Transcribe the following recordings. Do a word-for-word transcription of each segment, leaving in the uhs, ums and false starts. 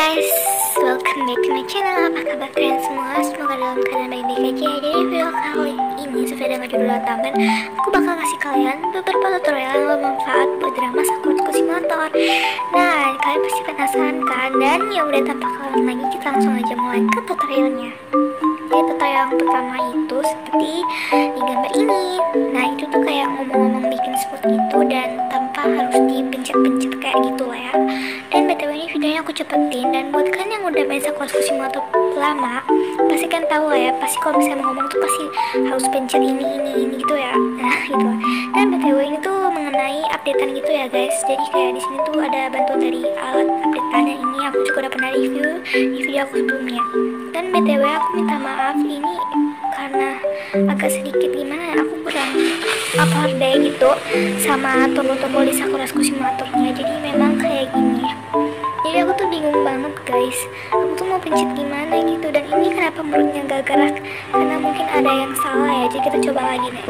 guys, welcome back to my channel. Apa kabar kalian semua? Semoga dalam keadaan baik-baik aja. Jadi video kali ini sesuai dengan judul tambahan, aku bakal kasih kalian beberapa tutorial yang bermanfaat buat drama Sakura's Simulator. Nah, kalian pasti penasaran kan? Dan ya udah tanpa kalian lagi, kita langsung aja mulai ke tutorialnya. Jadi tutorial yang pertama itu seperti di gambar ini. Nah, itu tuh kayak ngomong-ngomong bikin spot gitu dan tanpa harus dipencet-pencet kayak gitu lah ya. Dan btw ini videonya aku cepetin, dan buat kalian yang udah main Sakura's Simulator lama pasti kan tahu lah ya, pasti kalau misalnya ngomong tuh pasti harus pencet ini ini ini gitu ya. Nah gitu. Dan btw ini tuh mengenai updatean gitu ya guys. Jadi kayak di sini tuh ada bantuan dari alat updateannya ini, aku juga udah pernah review di video aku sebelumnya. Dan btw aku minta maaf ini karena agak sedikit gimana ya, aku kurang apa deh gitu sama tombol-tombol di Sakura's Simulatornya. Jadi memang kayak gini ya. Jadi aku tuh bingung banget guys, aku tuh mau pencet gimana gitu. Dan ini kenapa mulutnya gak gerak, karena mungkin ada yang salah ya. Jadi kita coba lagi nih.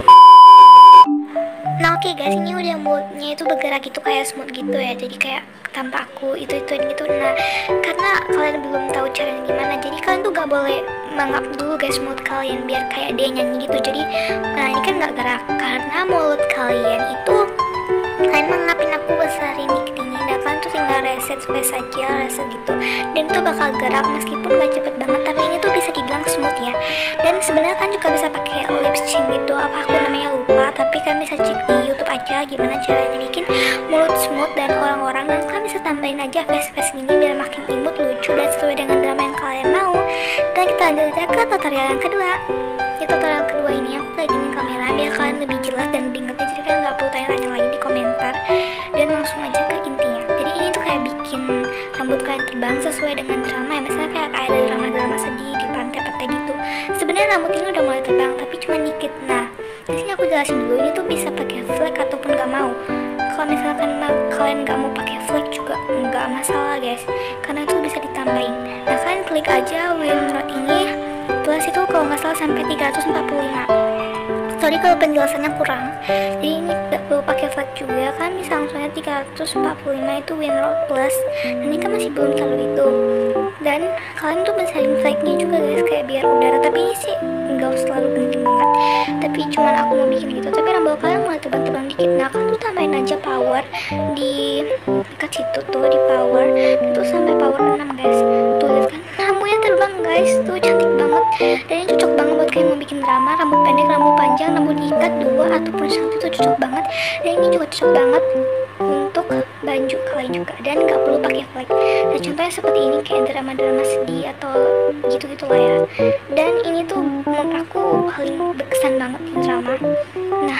Nah oke okay guys, ini udah mulutnya itu bergerak gitu kayak smooth gitu ya. Jadi kayak tanpa aku itu itu gitu. Nah karena kalian belum tahu caranya gimana, jadi kalian tuh gak boleh mangap dulu guys mulut kalian biar kayak dia nyanyi gitu. Jadi nah ini kan gak gerak karena mulut kalian itu kalian mangapin aku besarin dikit ini. Nah kalian tuh tinggal reset space aja, reset gitu, dan itu bakal gerak meskipun gak cepet banget, tapi ini tuh bisa dibilang smooth ya. Dan sebenarnya kan juga bisa pakai lip sync gitu, apa aku namanya lupa, tapi kan bisa cek di YouTube aja gimana caranya bikin mulut smooth dan orang-orang. Dan kalian bisa tambahin aja face-face gini biar makin imut, lucu, dan sesuai dengan drama yang kalian mau. Dan kita lanjut aja ke tutorial yang kedua. Di tutorial kedua ini aku laginin kamera biar kalian lebih jelas dan lebih ngerti, jadi kalian gak perlu tanya-tanya lagi di komentar. Dan langsung aja ke intinya. Jadi ini tuh kayak bikin rambut kalian terbang sesuai dengan drama ya. Misalnya kayak ada drama-drama sedih di pantai-pantai gitu. Sebenarnya rambut ini udah mulai terbang tapi cuma dikit. Nah di sini aku jelasin dulu, ini tuh bisa pakai flag ataupun gak mau. Kalau misalkan kalian gak mau pakai flag juga nggak masalah guys, karena itu bisa ditambahin. Nah kalian klik aja wheel rod ini plus itu kalau nggak salah sampai tiga ratus empat puluh lima. Sorry kalau penjelasannya kurang, jadi ini gak perlu pakai flag juga, kan bisa langsung aja tiga ratus empat puluh lima itu wheel rod plus. Dan ini kan masih belum terlalu itu. Dan kalian tuh besarin flagnya juga guys kayak biar udara, tapi ini sih nggak usah terlalu penting banget, tapi cuman aku mau bikin gitu. Tapi rambut kalian mulai terbang-terbang dikit. Nah kan tuh tambahin aja power di dekat situ tuh, di power itu sampai power enam guys. Tuh lihat kan rambutnya terbang guys, tuh cantik banget. Dan ini cocok banget buat kalian mau bikin drama rambut pendek, rambut panjang, rambut ikat dua ataupun satu, itu cocok banget. Dan ini juga cocok banget untuk baju kalian juga, dan nggak perlu pakai flag. Nah contohnya seperti ini kayak drama-drama sedih atau gitu-gitu lah ya. Dan ini tuh menurut aku paling berkesan banget di drama. Nah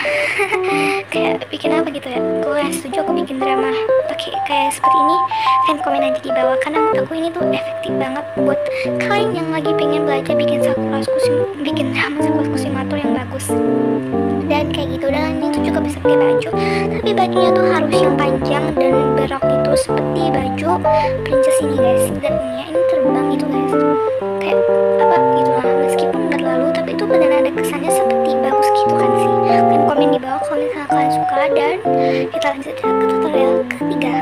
kayak bikin apa gitu ya. Kalau yang setuju aku bikin drama pakai kayak seperti ini, kalian komen aja di bawah, karena menurut aku ini tuh efektif banget buat kalian yang lagi pengen belajar bikin Sakura's bikin drama Sakura's Simulator yang bagus. Dan kayak gitu. Dan ini tuh juga bisa pakai baju, tapi bajunya tuh harus yang panjang dan berok itu seperti baju princess ini guys. Dan ini, ini terbang gitu guys, kayak apa gitu lah, meskipun nggak terlalu, tapi itu beneran ada kesannya seperti bagus gitu kan sih. Kalian komen di bawah kalau misalnya kalian suka. Dan kita lanjut ke tutorial ketiga.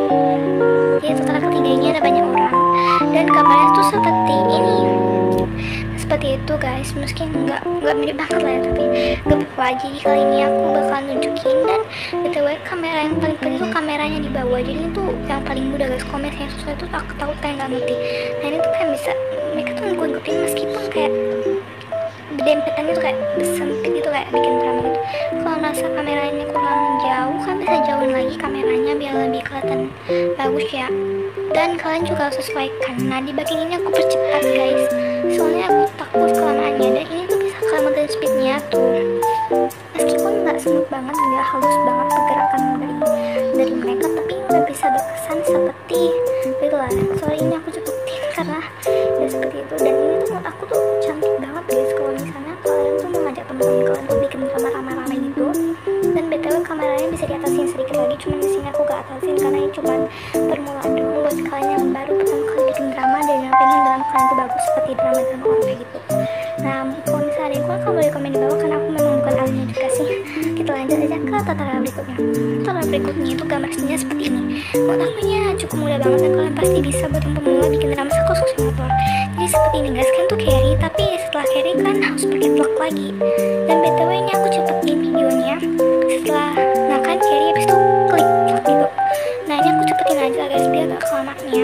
Jadi tutorial ketiga ini ada banyak orang dan gambarnya tuh seperti ini. Seperti itu guys, meski nggak nggak mirip banget lah ya, tapi nggak apa-apa. Jadi kali ini aku bakal nunjukin. Dan btw kamera yang paling penting tuh kameranya di bawah, jadi itu yang paling mudah guys. Kalau misalnya susah itu aku tahu kayak nggak ngerti. Nah ini tuh kayak bisa mereka tuh ngikutin meskipun kayak dempetannya tuh kayak sempit gitu, kayak bikin drama gitu. Kalau ngerasa kameranya kurang jauh kan bisa jauhin lagi kameranya biar lebih kelihatan bagus ya. Dan kalian juga harus sesuaikan. Nah di bagian ini aku percepat guys, soalnya aku takut kelamaannya. Dan ini tuh bisa kalian matiin speednya tuh, meskipun nggak smooth banget, nggak halus banget pergerakan dari dari mereka, tapi udah bisa berkesan seperti itu lah. Soalnya ini aku cepetin karena ya seperti itu. Dan ini tuh menurut aku tuh cantik banget guys kalau misalnya kalian tuh mau ngajak teman-teman kalian tuh bikin drama rame-rame gitu. Dan btw kameranya bisa diatasin sedikit lagi, cuman di sini aku gak atasin karena ini cuman permulaan doang buat kalian yang baru pertama kali bikin drama dan yang pengen drama kalian tuh bagus seperti drama-drama orang kayak gitu. Nah kalau misalnya ada yang kurang, kamu boleh komen di bawah karena aku memang bukan ahlinya juga sih. Kita lanjut aja ke tutorial berikutnya. Tutorial berikutnya itu gambar aslinya seperti ini. Menurut aku nya cukup cukup mudah banget dan kalian pasti bisa buat yang pemula bikin drama sekos-kos motor. Jadi seperti ini guys, kan tuh carry, tapi setelah carry kan harus pakai plug lagi. Dan btw ini aku cepetin videonya setelah nah kan carry habis itu klik plug gitu. Nah ini aku cepetin aja guys biar gak kelamaknya.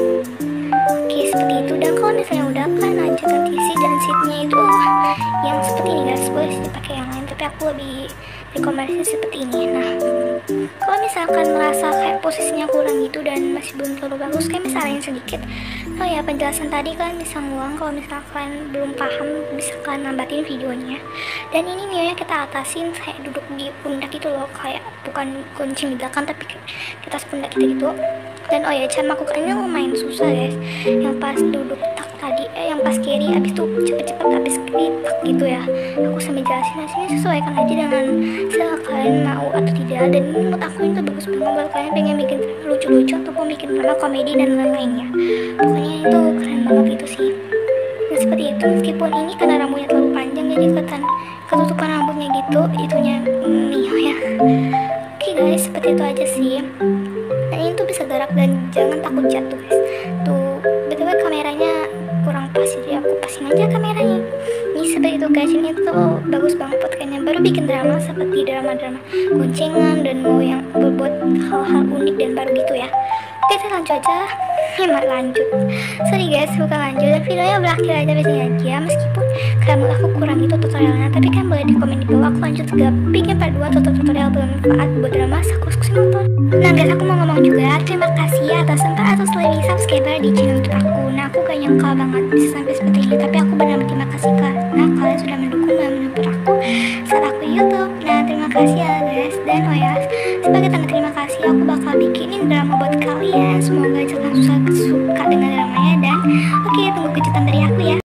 Oke seperti itu, dan kalau misalnya udah kan lanjutkan T C dan seatnya itu yang seperti ini guys, boleh sih pakai yang lain tapi aku lebih rekomendasi seperti ini. Nah kalau misalkan merasa kayak posisinya kurang gitu dan masih belum terlalu bagus, kayak misalnya sedikit oh ya penjelasan tadi kalian bisa ngulang. Kalau misalkan belum paham bisa kalian nambahin videonya. Dan ini mionya kita atasin kayak duduk di pundak gitu loh, kayak bukan kuncing di belakang tapi di atas pundak kita gitu. Dan oh ya cara melakukannya lumayan susah guys, yang pas duduk tak tadi eh yang pas carry abis itu cepet-cepet abis carry tak gitu ya. Aku sambil jelasin hasilnya, sesuaikan aja dengan selera kalian mau atau tidak. Dan ini menurut aku itu bagus banget buat kalian pengen bikin lucu-lucu ataupun bikin drama komedi dan lain-lainnya. Pokoknya itu keren banget itu sih. Nah seperti itu, meskipun ini karena rambutnya terlalu panjang jadi kelihatan ketutupan rambutnya gitu, itunya Mio ya. Oke guys, seperti itu aja sih. Dan ini tuh bisa gerak dan jangan takut jatuh guys. Tuh btw kameranya kurang pas jadi aku pasin aja kameranya. Ini seperti itu guys, ini tuh bagus banget buat kalian yang baru bikin drama seperti drama-drama goncengan dan mau yang berbuat hal-hal unik dan baru gitu ya. Oke kita lanjut aja. Hemat lanjut. Sorry guys bukan lanjut, dan videonya berakhir aja di sini aja. Meskipun kalian menurut aku kurang itu tutorialnya, tapi kan boleh di komen di bawah aku lanjut ke bikin part dua tutorial bermanfaat buat drama sekos-kos motor. Nah guys aku mau ngomong juga terima kasih atas empat ratus lebih subscriber di channel YouTube aku. Nah aku gak nyangka banget bisa sampai seperti ini, tapi aku benar-benar terima kasih karena kalian sudah mendukung dan menyupport aku saat aku YouTube. Nah terima kasih ya guys. Dan oh ya sebagai tanda terima kasih aku bakal bikinin drama buat kalian. Semoga jangan susah suka dengan dramanya. Dan oke tunggu kejutan dari aku ya.